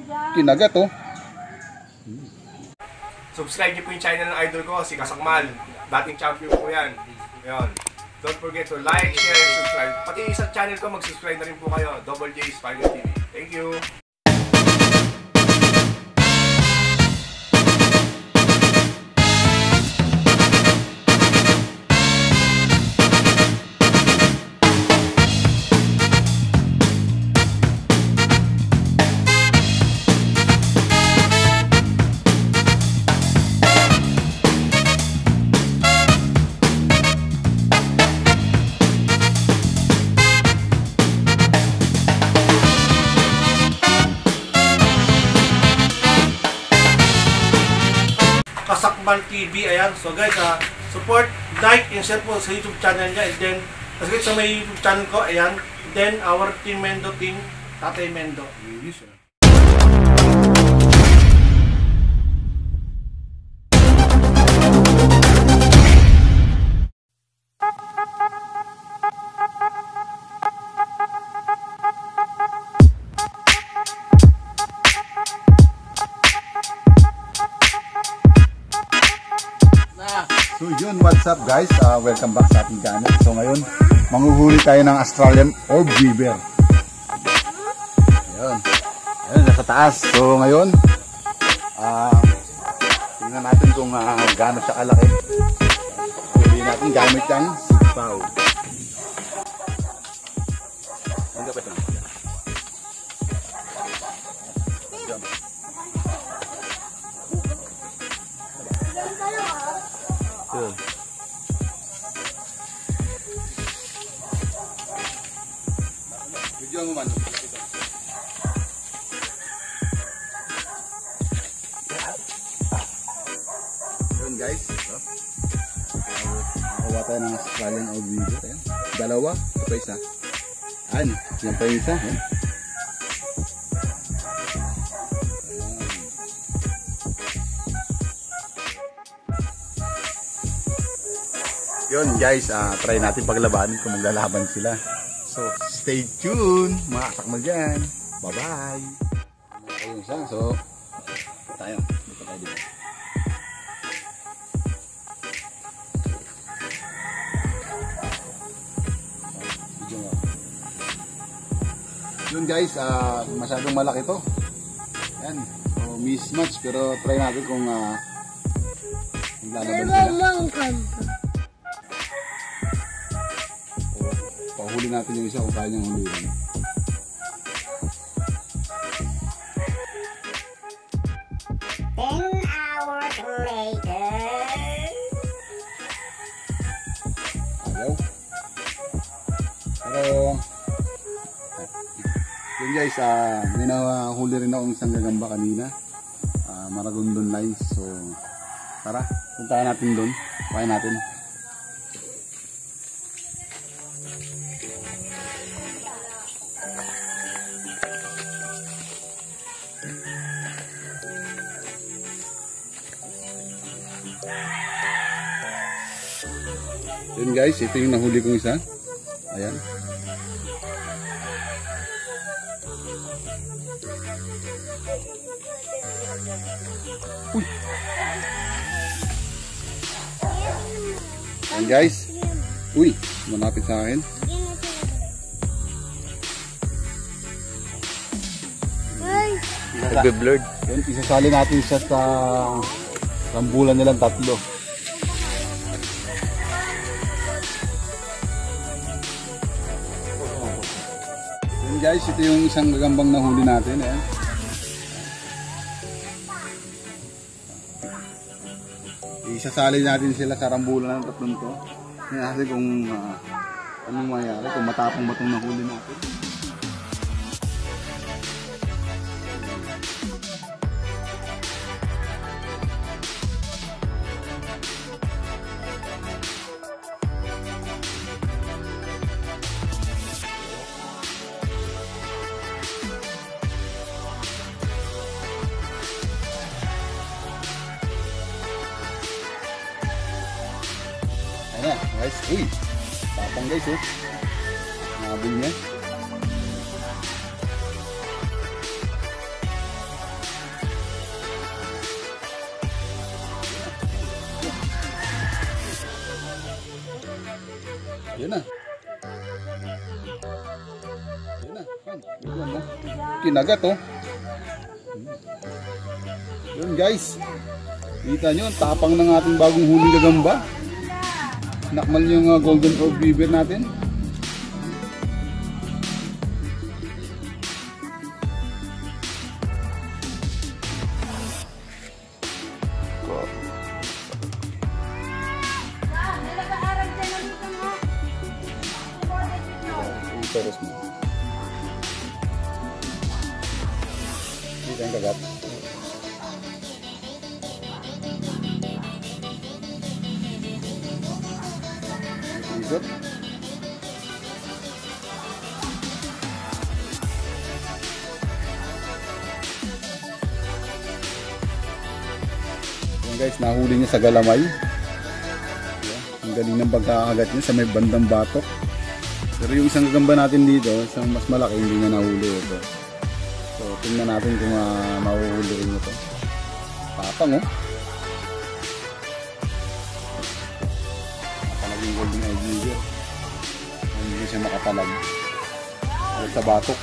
Kinagat oh. Subscribe niyo po yung channel ng idol ko, si Kasakmal. Dating champion po yan. Ayun. Don't forget to like, share, subscribe. Pati sa channel ko, mag-subscribe na rin po kayo. Double J Spider TV. Thank you! Kasakmal TV, ayan. So guys, support, like, and share po sa YouTube channel niya. And then, kasi sa may YouTube channel ko, ayan. Then, our Team Mendo team, Tatay Mendo. So yun, what's up guys? Welcome back sa ating channel. So ngayon, manghuhuli tayo ng Australian orb weaver. Ayun. Ayun, nasa taas. So ngayon, tingnan natin kung gaano siya kalaki. Huli natin gamit yung sipaw. Ang dapat lang. Video mo man. Yun guys. Nakakuha tayo ng Australian orb weaver. Dalawa. Ito pa isa. Yan pa yung isa. Yun guys, try natin paglabanin kung maglalaban sila. So, stay tuned mga kasakmal dyan. Bye-bye. Ayun siya. So, tayo. Dito tayo dito. Yun guys, masyadong malaki to. Yan. So, mismatch pero try natin kung maglalaban sila. Huli natin yung isa kung kaya niyang huliin. Ayaw. Pero yun guys, may nahuli rin akong isang gagamba kanina. Maragondon lines. So tara, puntahan natin doon. Kaya natin. Yun guys, ito yung nahuli kong isa. Ayan. Uy. Ayan guys. Uy, malapit sa akin. Nagbe-blurred. Yun, isasali natin siya sa rambulan nilang tatlo. Guys, ito yung isang gagambang nahuli natin. Isasali natin sila sa rambulan ng tatlong to. Kasi kung anong mayari, kung matapang ba itong nahuli natin. Ayan na, guys. Uy, tapang guys, oh. Nabing niya. kinagat oh. Yun guys. Kita nyo, ang tapang ng ating bagong huling gagamba. Nakmal yung golden orb weaver natin. Terus mo. Kita yung kagat. Ikot. Yan guys, nahuli niya sa galamay. Ang galing ng pagkakagat niya sa may bandang batok. Pero yung isang gagamba natin dito, isang mas malaki, hindi niya nahuli ito. So, tingnan natin kung mahuhuli rin ito. Tapang oh. Makapalag yung golden eye weaver. Hindi siya makapalag. Agad sa batok.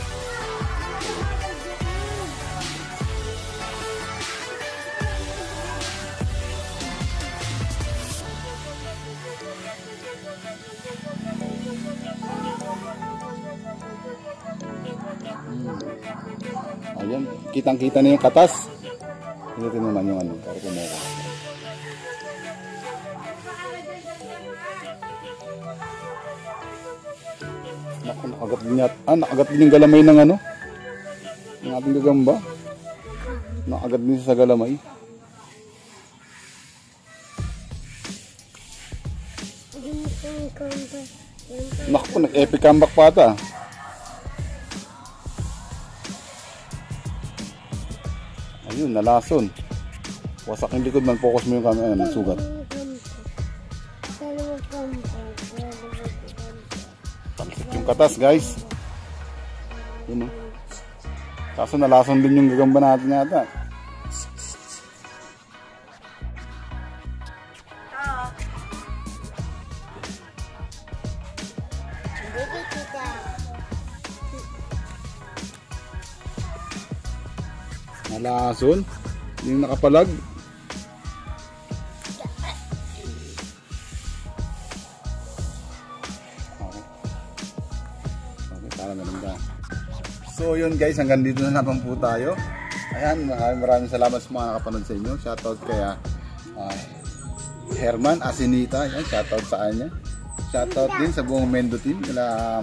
Ayan, kitang-kita na yung katas. Ito naman yung ano, para kumoko. Naku, nakagat din yata. Nakagat din yung galamay ng ano, ng ating gagamba. Nakagat din sa galamay. Naku, nag-epic comeback pa ata. Ayun, nalason. Wasak yung likod man, focus mo yung camera, nasugat. Tamsik yung katas guys. Yun o. Kaso nalason din yung gagamba natin yata. Nalason yung nakapalag. Okay, para maganda. So yun guys, hanggang dito na naman po tayo. Ayan, maraming salamat sa mga nakapanood sa inyo. Shoutout kaya Herman Asinita. Ayan, shoutout sa kanya. Shoutout din sa buong Mendo team. Kala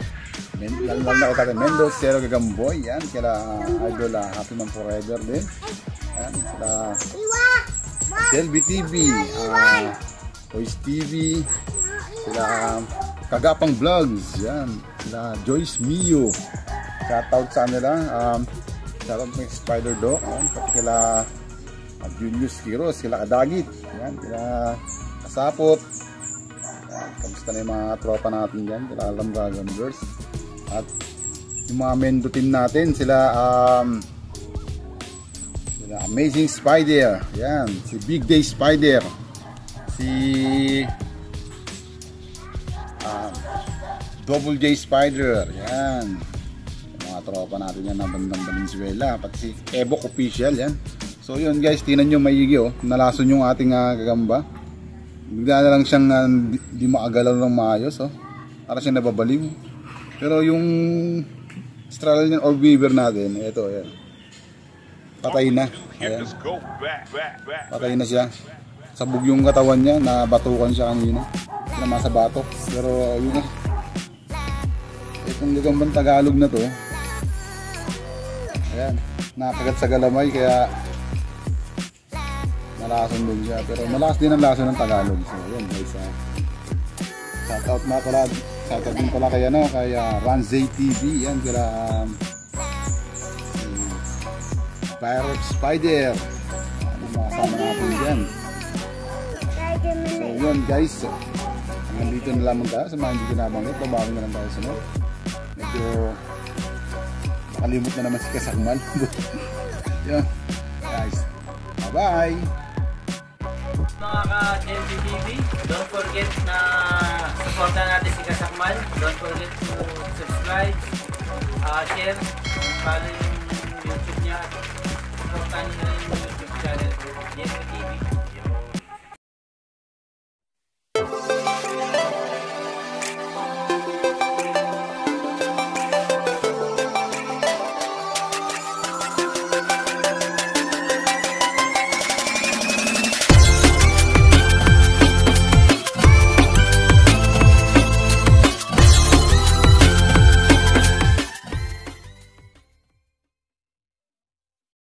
Mendoz, Zero Gagamboy, yan, kila Idol Happy Man Forever din, yan, kila Selby TV, Toys TV, kila Kagapang Vlogs, yan, kila Joyce Mio, shoutout sa nila, shoutout sa Spider Dog, yan, pati kila Julius Quiros, kila Kadagit, yan, kila Kasapot, yan, kamusta na yung mga tropa natin dyan, kila Alam Gamblers. At yung mga Mendo team natin, sila Amazing Spider, yan, si Big Day Spider, si Double J Spider, yan, yung mga tropa natin yan na bandang Valenzuela, pati si Evok Official, yan. So yun guys, tinan nyo maigi oh, nalason yung ating gagamba. Bigla na lang siyang di maagalaw ng maayos oh, para siyang nababaliw. Pero yung Australian orb weaver natin, ito, ayan. Patay na. Ayan. Patay na siya. Sabog yung katawan niya, nabatukan siya kanina. Sinama sa batok. Pero yun na. Itong gagambang Tagalog na to, ayan, nakagat sa galamay kaya nalason din siya. Pero malakas din ang lason ng Tagalog. So ayan guys, shoutout na pala. Shoutout din pala kay Ranzay TV, yan, kaya Pirate Spider, ano makasama natin dyan. So yun guys, hanggang dito na lamang tayo sa mga hindi kinabanggit, babawi na lang tayo sa no. Medyo nakalimot na naman si Kasakmal. Yun guys, bye bye. Mga ka-Jelby TV, don't forget na supportan natin si Kasakmal. Don't forget to subscribe, share, follow yung YouTube niya at supportan niyo na rin yung YouTube channel ko, Jenny TV.